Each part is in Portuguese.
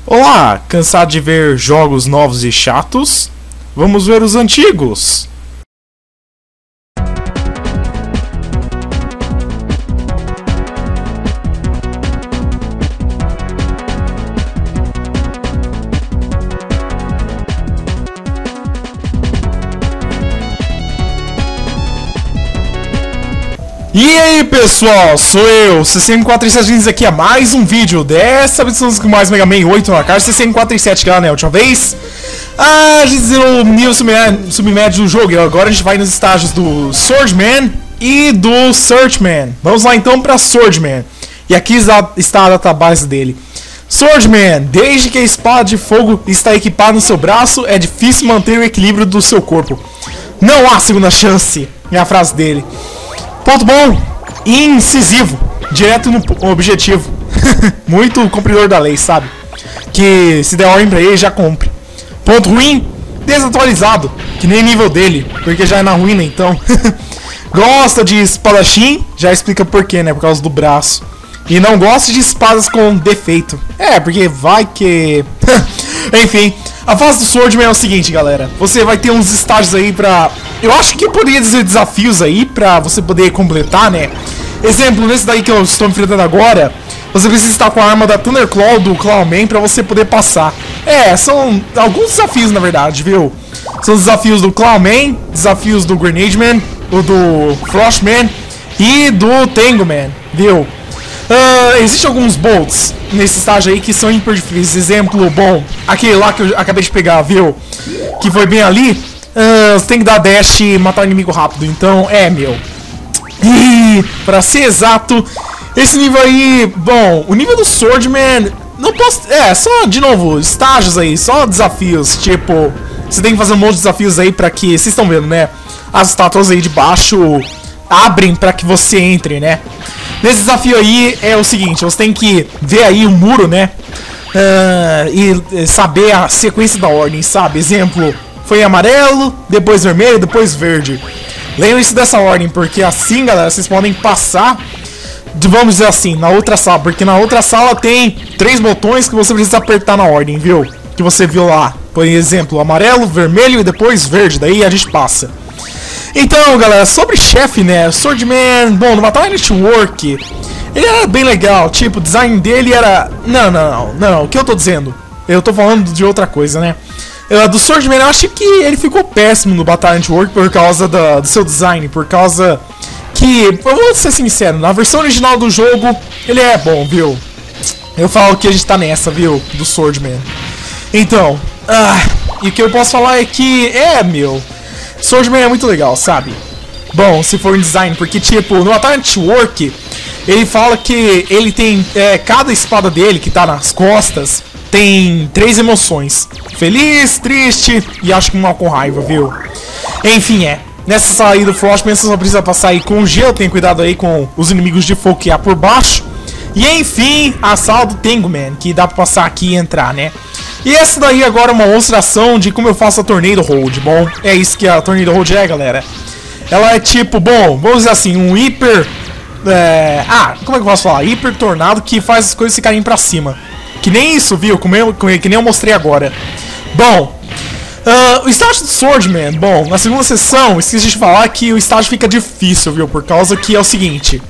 Olá, cansado de ver jogos novos e chatos? Vamos ver os antigos! E aí pessoal, sou eu, CC437, aqui a mais um vídeo. Dessa vez estamos com mais Mega Man 8 na cara, CC437, galera, né? Última vez a gente zerou o nível submédio do jogo e agora a gente vai nos estágios do Swordman e do Searchman. Vamos lá então pra Swordman. E aqui está a database dele. Swordman, desde que a espada de fogo está equipada no seu braço, é difícil manter o equilíbrio do seu corpo. Não há segunda chance, é a frase dele. Ponto bom, incisivo, direto no objetivo. Muito cumpridor da lei, sabe? Que se der ordem pra ele, já cumpre. Ponto ruim, desatualizado, que nem nível dele, porque já é na ruína então. Gosta de espadachim, já explica porquê, né? Por causa do braço. E não gosta de espadas com defeito. É, porque vai que... Enfim, a fase do Swordman é o seguinte, galera. Você vai ter uns estágios aí pra... Eu acho que poderia dizer desafios aí pra você poder completar, né? Exemplo, nesse daí que eu estou enfrentando agora, você precisa estar com a arma da Thunderclaw do Clawman pra você poder passar. É, são alguns desafios na verdade, viu? São os desafios do Clawman, desafios do Grenade Man, o do Frostman e do Tangleman, viu? Existem alguns bolts nesse estágio aí que são hiper difíceis. Exemplo, bom, aquele lá que eu acabei de pegar, viu? Que foi bem ali. Você tem que dar dash e matar o inimigo rápido. Então, meu. E pra ser exato, esse nível aí, bom, o nível do Swordman, não posso... só, de novo, estágios aí, só desafios. Tipo, você tem que fazer um monte de desafios aí pra que... Vocês estão vendo, né? As estátuas aí de baixo abrem pra que você entre, né? Nesse desafio aí é o seguinte, você tem que ver aí o muro, né? E saber a sequência da ordem, sabe? Exemplo, foi amarelo, depois vermelho, depois verde. Lembre-se dessa ordem, porque assim, galera, vocês podem passar, vamos dizer assim, na outra sala. Porque na outra sala tem 3 botões que você precisa apertar na ordem, viu? Que você viu lá. Por exemplo, amarelo, vermelho e depois verde. Daí a gente passa. Então, galera, sobre chefe, né, Swordman, bom, no Batalha Network, ele era bem legal, tipo, o design dele era... Não, o que eu tô dizendo? Eu tô falando de outra coisa, né? Do Swordman, eu acho que ele ficou péssimo no Batalha Network por causa do seu design, por causa que, eu vou ser sincero, na versão original do jogo, ele é bom, viu? Eu falo que a gente tá nessa, viu, do Swordman. Então, e o que eu posso falar é que, Swordman é muito legal, sabe? Bom, se for em design, porque tipo, no Batalha Network, ele fala que ele tem, cada espada dele que tá nas costas, tem 3 emoções. Feliz, triste e acho que uma com raiva, viu? Enfim, nessa saída do Frostman você só precisa passar aí com gelo, tem cuidado aí com os inimigos de fogo que há por baixo. E enfim, a sala do Tangleman, que dá pra passar aqui e entrar, né? E essa daí agora é uma demonstração de como eu faço a Tornado Hold. Bom, é isso que a Tornado Hold é, galera. Ela é tipo, bom, vamos dizer assim, um hiper... como é que eu posso falar? Hiper tornado que faz as coisas ficarem pra cima. Que nem isso, viu? Que nem eu mostrei agora. Bom, o estágio do Swordman, bom, na segunda sessão, esqueci de falar que o estágio fica difícil, viu? Por causa que é o seguinte...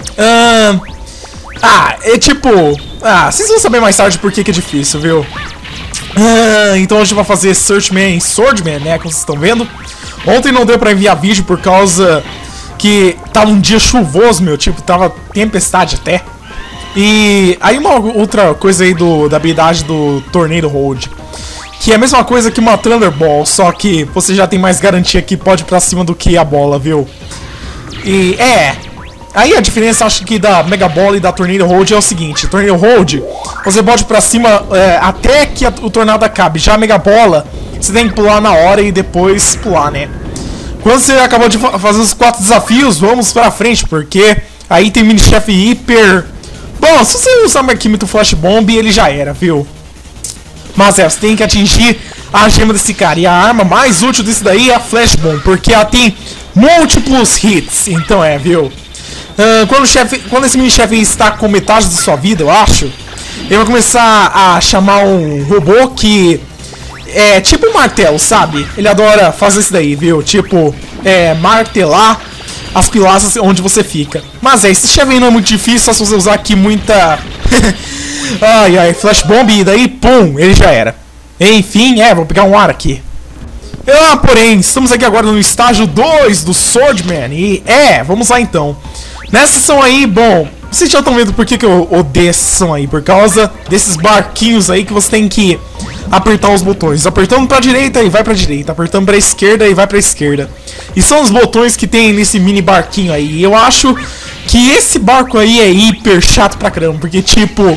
é tipo... vocês vão saber mais tarde por que é difícil, viu? Então a gente vai fazer Searchman e Swordman, né, como vocês estão vendo. Ontem não deu pra enviar vídeo por causa que tava um dia chuvoso, meu, tipo, tava tempestade até. E aí uma outra coisa aí da habilidade do Tornado Hold, que é a mesma coisa que uma Thunderball, só que você já tem mais garantia que pode ir pra cima do que a bola, viu? E aí a diferença, acho que da Mega Bola e da Tornado Hold é o seguinte: Tornado Hold, você pode ir pra cima até que o tornado acabe. Já a Mega Bola, você tem que pular na hora e depois pular, né? Quando você acabou de fazer os 4 desafios, vamos pra frente, porque aí tem mini-chefe hiper... Bom, se você usar o Químico Flash Bomb, ele já era, viu? Mas você tem que atingir a gema desse cara. E a arma mais útil desse daí é a Flash Bomb, porque ela tem múltiplos hits. Então viu? Quando esse mini-chefe está com metade da sua vida, eu acho, ele vai começar a chamar um robô que é tipo um martelo, sabe? Ele adora fazer isso daí, viu? Tipo, martelar as pilastras onde você fica. Mas esse chefe aí não é muito difícil, só se você usar aqui muita... ai, flash bomb e daí, pum, ele já era. Enfim, vou pegar um ar aqui. Porém, estamos aqui agora no estágio 2 do Swordman. E vamos lá então. Nessa sessão aí, bom, vocês já estão vendo por que eu odeio essa sessão aí. Por causa desses barquinhos aí que você tem que apertar os botões. Apertando pra direita e vai pra direita. Apertando pra esquerda e vai pra esquerda. E são os botões que tem nesse mini barquinho aí. E eu acho que esse barco aí é hiper chato pra caramba. Porque tipo,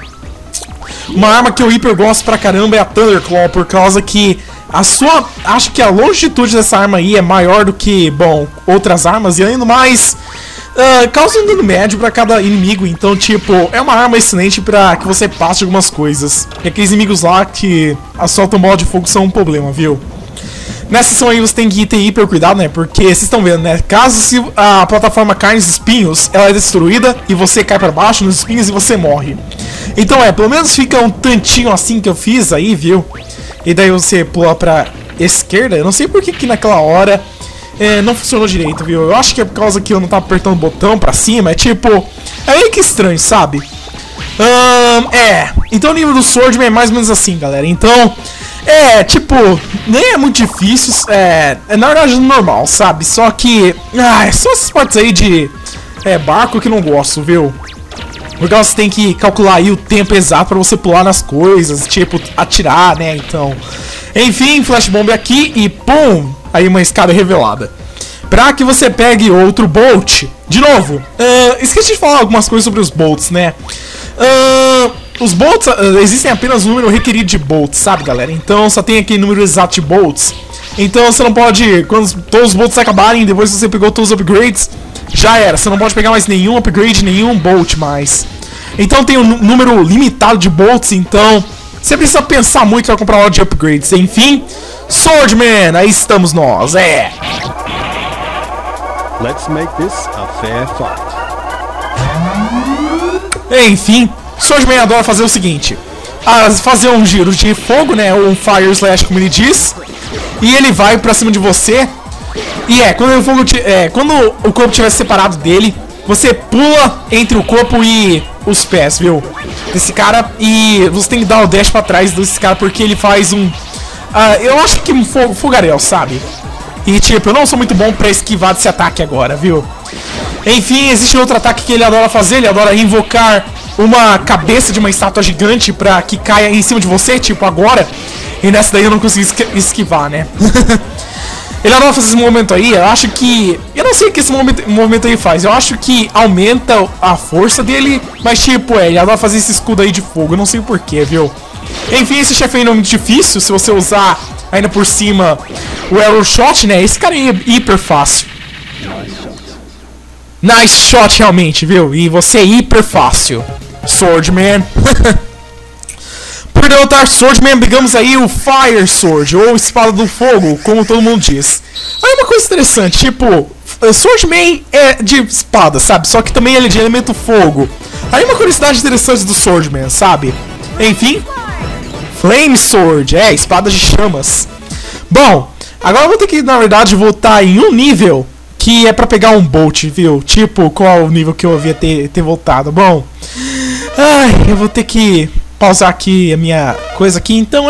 uma arma que eu hiper gosto pra caramba é a Thunderclaw. Por causa que acho que a longitude dessa arma aí é maior do que, bom, outras armas. E ainda mais causa um dano médio pra cada inimigo. Então, tipo, é uma arma excelente pra que você passe algumas coisas. E aqueles inimigos lá que assoltam bola de fogo são um problema, viu? Nessa sessão aí você tem que ter hiper cuidado, né? Porque vocês estão vendo, né? Caso se a plataforma caia nos espinhos, ela é destruída e você cai pra baixo nos espinhos e você morre. Então pelo menos fica um tantinho assim que eu fiz aí, viu? E daí você pula pra esquerda. Eu não sei por que naquela hora não funcionou direito, viu? Eu acho que é por causa que eu não tava apertando o botão pra cima. É tipo, é meio que estranho, sabe? Então o nível do Swordman é mais ou menos assim, galera. Então, tipo, nem é muito difícil. Na verdade normal, sabe? Só que, são essas partes aí de barco que eu não gosto, viu? Porque você tem que calcular aí o tempo exato pra você pular nas coisas, tipo, atirar, né? Então, enfim, flash bomb aqui e pum! Aí uma escada revelada. Pra que você pegue outro bolt. De novo, esqueci de falar algumas coisas sobre os bolts, né? Os bolts, existem apenas um número requerido de bolts, sabe, galera? Então só tem aquele número exato de bolts. Então você não pode, quando todos os bolts acabarem, depois que você pegou todos os upgrades, já era. Você não pode pegar mais nenhum upgrade, nenhum bolt mais. Então tem um número limitado de bolts, então você precisa pensar muito para comprar loja de upgrades. Enfim, Swordman, aí estamos nós, Let's make this a fair fight. Enfim, Swordman adora fazer o seguinte: fazer um giro de fogo, né, ou um fire slash, como ele diz. E ele vai pra cima de você. E quando o corpo estiver separado dele, você pula entre o corpo e os pés, viu? Desse cara. E você tem que dar o dash pra trás desse cara, porque ele faz um... eu acho que um fogaréu, sabe? E tipo, eu não sou muito bom pra esquivar desse ataque agora, viu? Enfim, existe outro ataque que ele adora fazer. Ele adora invocar uma cabeça de uma estátua gigante pra que caia em cima de você, tipo agora. E nessa daí eu não consegui esquivar, né? Ele adora fazer esse movimento aí. Eu acho que... eu não sei o que esse movimento aí faz. Eu acho que aumenta a força dele. Mas tipo, ele adora fazer esse escudo aí de fogo. Eu não sei o porquê, viu? Enfim, esse chefe aí não é muito difícil. Se você usar ainda por cima o Arrow Shot, né? Esse cara aí é hiper fácil. Nice shot, realmente, viu? E você é hiper fácil, Swordman. Por derrotar Swordman, pegamos aí o Fire Sword, ou Espada do Fogo, como todo mundo diz. Aí uma coisa interessante, tipo, Swordman é de espada, sabe? Só que também ele é de elemento fogo. Aí uma curiosidade interessante do Swordman, sabe? Enfim, Flame Sword, espada de chamas. Bom, agora eu vou ter que, na verdade, voltar em um nível que é pra pegar um Bolt, viu? Tipo, qual o nível que eu havia ter voltado. Bom, eu vou ter que pausar aqui a minha coisa aqui, então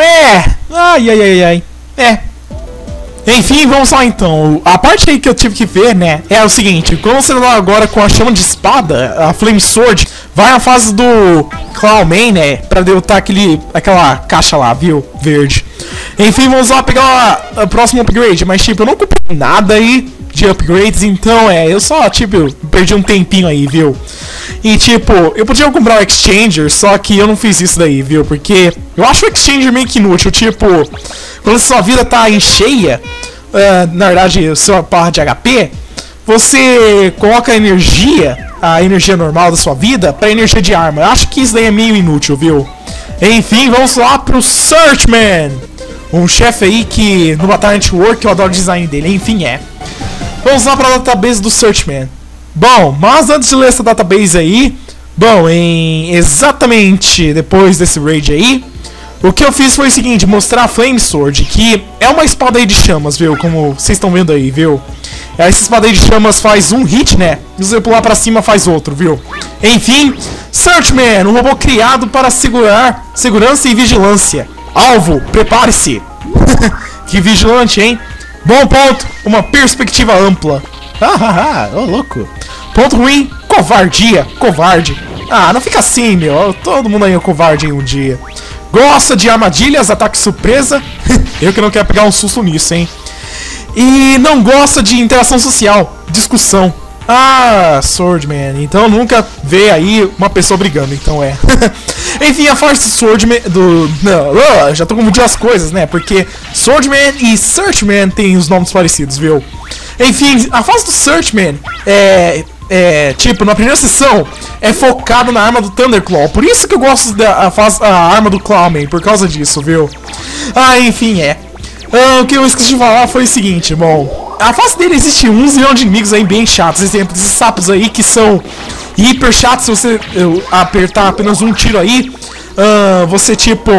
enfim, vamos lá então. A parte aí que eu tive que ver, né, é o seguinte: quando você dá agora com a chama de espada, a Flame Sword, vai na fase do Clawman, né, pra derrotar aquela caixa lá, viu, verde. Enfim, vamos lá pegar o próximo upgrade, mas tipo, eu não comprei nada aí de upgrades, então eu só, tipo, perdi um tempinho aí, viu? E tipo, eu podia comprar o Exchanger, só que eu não fiz isso daí, viu? Porque eu acho o Exchanger meio que inútil, tipo, quando sua vida tá em cheia, na verdade, sua barra de HP, você coloca a energia normal da sua vida pra energia de arma. Eu acho que isso daí é meio inútil, viu? Enfim, vamos lá pro Searchman, um chefe aí que no Batalha Network eu adoro o design dele, enfim, vamos lá para a database do Searchman. Bom, mas antes de ler essa database aí, Bom, exatamente depois desse raid aí, o que eu fiz foi o seguinte, mostrar a Flame Sword, que é uma espada aí de chamas, viu? Como vocês estão vendo aí, viu? Essa espada aí de chamas faz um hit, né? E se você pular pra cima faz outro, viu? Enfim, Searchman, um robô criado para segurar segurança e vigilância. Alvo, prepare-se. Que vigilante, hein? Bom ponto, uma perspectiva ampla. Ô louco. Ponto ruim, covardia, covarde. Ah, não fica assim, meu. Todo mundo aí é covarde em um dia. Gosta de armadilhas, ataque surpresa. Eu que não quero pegar um susto nisso, hein? E não gosta de interação social, discussão. Ah, Swordman, então nunca vê aí uma pessoa brigando, então é. Enfim, a fase do Swordman não, já tô confundindo as coisas, né? Porque Swordman e Searchman tem os nomes parecidos, viu? Enfim, a fase do Searchman tipo, na primeira sessão é focada na arma do Thunderclaw. Por isso que eu gosto da arma do Clawman, por causa disso, viu? Ah, enfim, o que eu esqueci de falar foi o seguinte, bom, a fase dele existe 1 zilhão de inimigos aí bem chatos. Exemplo, esses sapos aí que são hiper chatos. Se você apertar apenas um tiro aí, você tipo,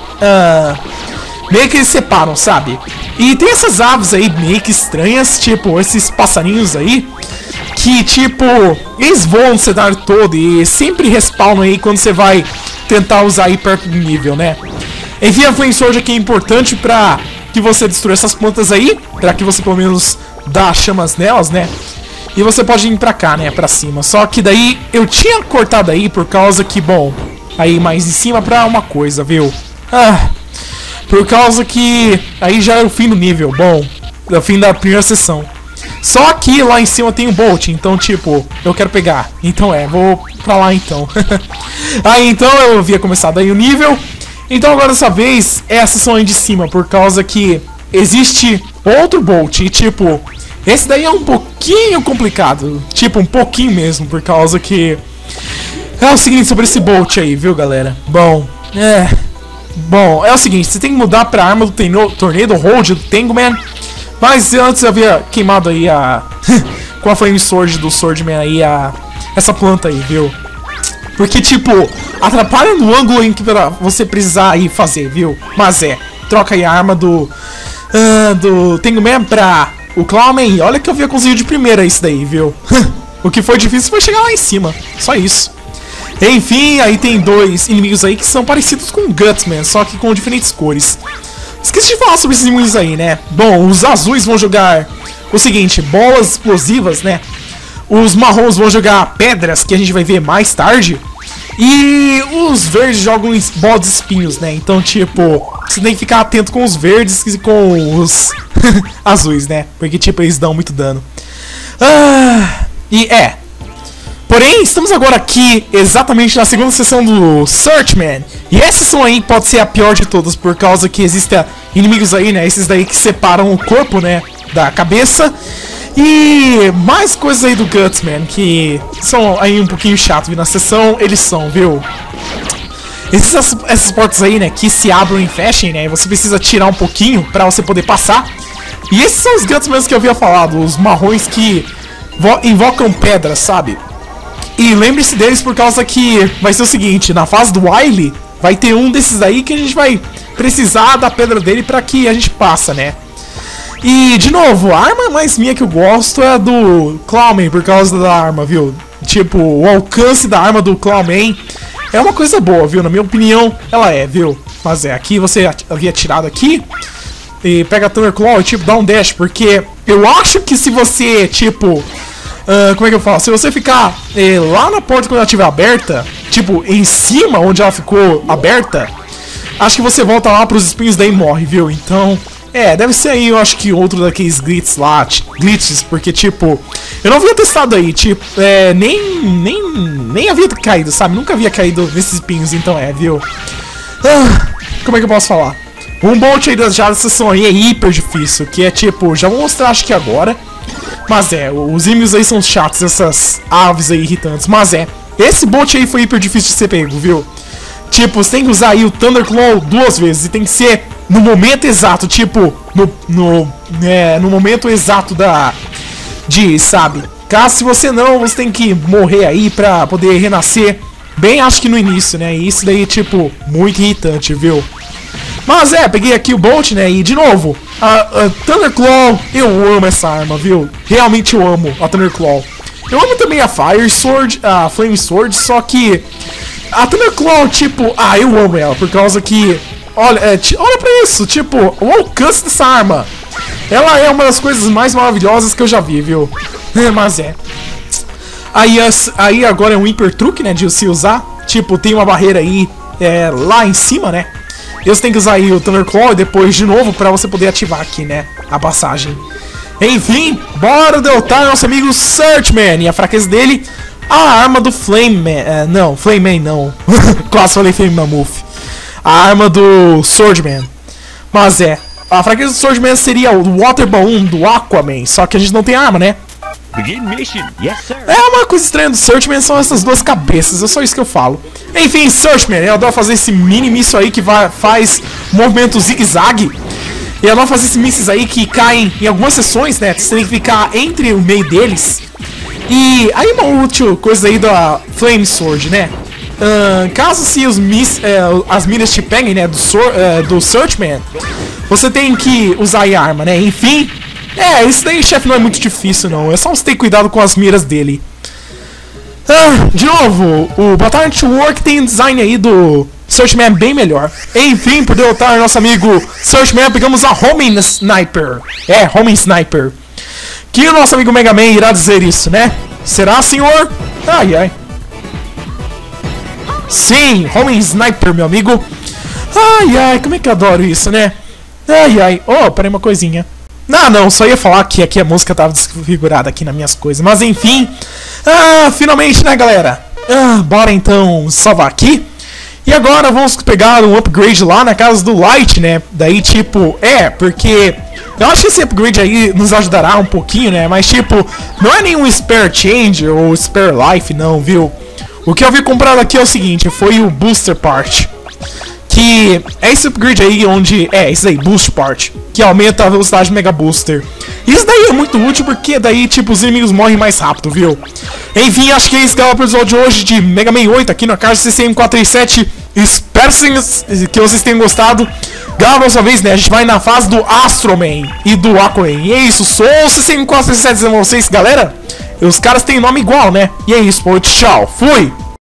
meio que eles separam, sabe? E tem essas aves aí meio que estranhas, tipo, esses passarinhos aí, que tipo, eles voam no cenário todo e sempre respawnam aí quando você vai tentar usar aí perto do nível, né? Enfim, a Flame Sword aqui é importante pra que você destrua essas plantas aí, pra que você pelo menos dá chamas nelas, né? E você pode ir pra cá, né, pra cima. Só que daí eu tinha cortado aí por causa que, bom, aí mais em cima pra uma coisa, viu? Por causa que aí já é o fim do nível, bom, é o fim da primeira sessão. Só que lá em cima tem o Bolt, então tipo, eu quero pegar. Então vou pra lá então. Aí então eu havia começado aí o nível. Então agora dessa vez é a sessão aí de cima, por causa que existe outro Bolt. E tipo, esse daí é um pouquinho complicado. Tipo, um pouquinho mesmo, por causa que... É o seguinte sobre esse Bolt aí, viu galera? Bom, Bom, é o seguinte, você tem que mudar pra arma do Tornado Hold do Tangleman. Mas antes eu havia queimado aí com a Flame Sword do Swordman aí essa planta aí, viu? Porque tipo, atrapalha no ângulo em que você precisar aí fazer, viu? Mas troca aí a arma do Tangleman pra o Clawman. E olha que eu havia conseguido de primeira isso daí, viu? O que foi difícil foi chegar lá em cima, só isso. Enfim, aí tem dois inimigos aí que são parecidos com o Gutsman, só que com diferentes cores. Esqueci de falar sobre esses inimigos aí, né? Bom, os azuis vão jogar o seguinte, bolas explosivas, né? Os marrons vão jogar pedras, que a gente vai ver mais tarde. E os verdes jogam bolas de espinhos, né? Então, tipo, você tem que ficar atento com os verdes e com os azuis, né? Porque, tipo, eles dão muito dano. Porém, estamos agora aqui exatamente na segunda sessão do Searchman. E essa sessão aí pode ser a pior de todas, por causa que existem inimigos aí, né? Esses daí que separam o corpo, né? Da cabeça. E mais coisas aí do Gutsman, que são aí um pouquinho chato, viu? Na sessão eles são, viu? Essas portas aí, né? Que se abrem e fechem, né? E você precisa tirar um pouquinho pra você poder passar. E esses são os Gutsman que eu havia falado, os marrons que invocam pedras, sabe? E lembre-se deles por causa que vai ser o seguinte, na fase do Wily, vai ter um desses aí que a gente vai precisar da pedra dele pra que a gente passa, né? E, de novo, a arma mais minha que eu gosto é a do Clawman, por causa da arma, viu? Tipo, o alcance da arma do Clawman é uma coisa boa, viu? Na minha opinião, ela viu? Mas aqui você havia tirado aqui e pega a Thunderclaw e, tipo, dá um dash, porque eu acho que se você, tipo... como é que eu falo? Se você ficar lá na porta quando ela estiver aberta, tipo, em cima onde ela ficou aberta, acho que você volta lá pros espinhos daí morre, viu? Então, deve ser aí, eu acho que outro daqueles glitches lá, porque, tipo, eu não havia testado aí, tipo, nem havia caído, sabe? Nunca havia caído nesses espinhos, então viu? Como é que eu posso falar? Um bolt aí das jadas sessão aí é hiper difícil, que é tipo, já vou mostrar acho que agora. Mas os inimigos aí são chatos, essas aves aí irritantes. Mas esse bolt aí foi hiper difícil de ser pego, viu? Tipo, você tem que usar aí o Thunderclaw 2 vezes. E tem que ser no momento exato, tipo, no momento exato sabe? Caso se você não, você tem que morrer aí pra poder renascer Bem, acho que no início, né? E isso daí, tipo, muito irritante, viu? Mas peguei aqui o Bolt, né? E de novo, a Thunderclaw, eu amo essa arma, viu? Realmente eu amo a Thunderclaw. Eu amo também a Fire Sword, a Flame Sword, só que a Thunderclaw, tipo, eu amo ela, por causa que, olha pra isso, tipo, o alcance dessa arma. Ela é uma das coisas mais maravilhosas que eu já vi, viu? Mas Aí agora é um Hyper Truque, né, de se usar. Tipo, tem uma barreira aí lá em cima, né? E você tem que usar aí o Thunderclaw e depois de novo pra você poder ativar aqui, né, a passagem. Enfim, bora derrotar nosso amigo Searchman. E a fraqueza dele, a arma do Flameman. Não, Flameman não. Quase falei Flame Mammoth. A arma do Swordman. Mas a fraqueza do Swordman seria o Water Balloon do Aquaman. Só que a gente não tem arma, né? Begin mission. Yes, sir. Uma coisa estranha do Searchman são essas duas cabeças, é só isso que eu falo. Enfim, Searchman, eu adoro fazer esse mini míssil aí que faz movimento zigue-zague. E eu adoro fazer esses mísseis aí que caem em algumas sessões, né? Você tem que ficar entre o meio deles. E aí uma útil coisa aí da Flame Sword, né? Caso se as miras te peguem, né? Do Searchman, você tem que usar a arma, né? Enfim... isso daí, chefe, não é muito difícil, não. É só você ter cuidado com as miras dele. De novo, o Battalion Work tem um design aí do Searchman bem melhor. Enfim, por derrotar nosso amigo Searchman, pegamos a Homing Sniper. Homing Sniper. Que o nosso amigo Mega Man irá dizer isso, né? Será, senhor? Ai. Sim, Homing Sniper, meu amigo. Ai, como é que eu adoro isso, né? Oh, peraí uma coisinha. Não, só ia falar que aqui a música tava desfigurada aqui nas minhas coisas. Mas enfim, finalmente, né, galera? Bora então salvar aqui. E agora vamos pegar um upgrade lá na casa do Light, né? Daí tipo, porque eu acho que esse upgrade aí nos ajudará um pouquinho, né? Mas tipo, não é nenhum Spare Change ou Spare Life não, viu? O que eu vi comprado aqui é o seguinte, foi o Booster Part. Que é esse upgrade aí onde... esse aí, Boost Part. Que aumenta a velocidade do Mega Booster. Isso daí é muito útil porque daí, tipo, os inimigos morrem mais rápido, viu? Enfim, acho que é isso, galera, pro episódio de hoje de Mega Man 8 aqui na caixa CCM437. Espero que vocês tenham gostado. Galera, mais uma vez, né, a gente vai na fase do Astro Man e do Aquaman. E é isso, sou o CCM437 dizendo a vocês, galera. Os caras têm nome igual, né? E é isso, pô, tchau, fui!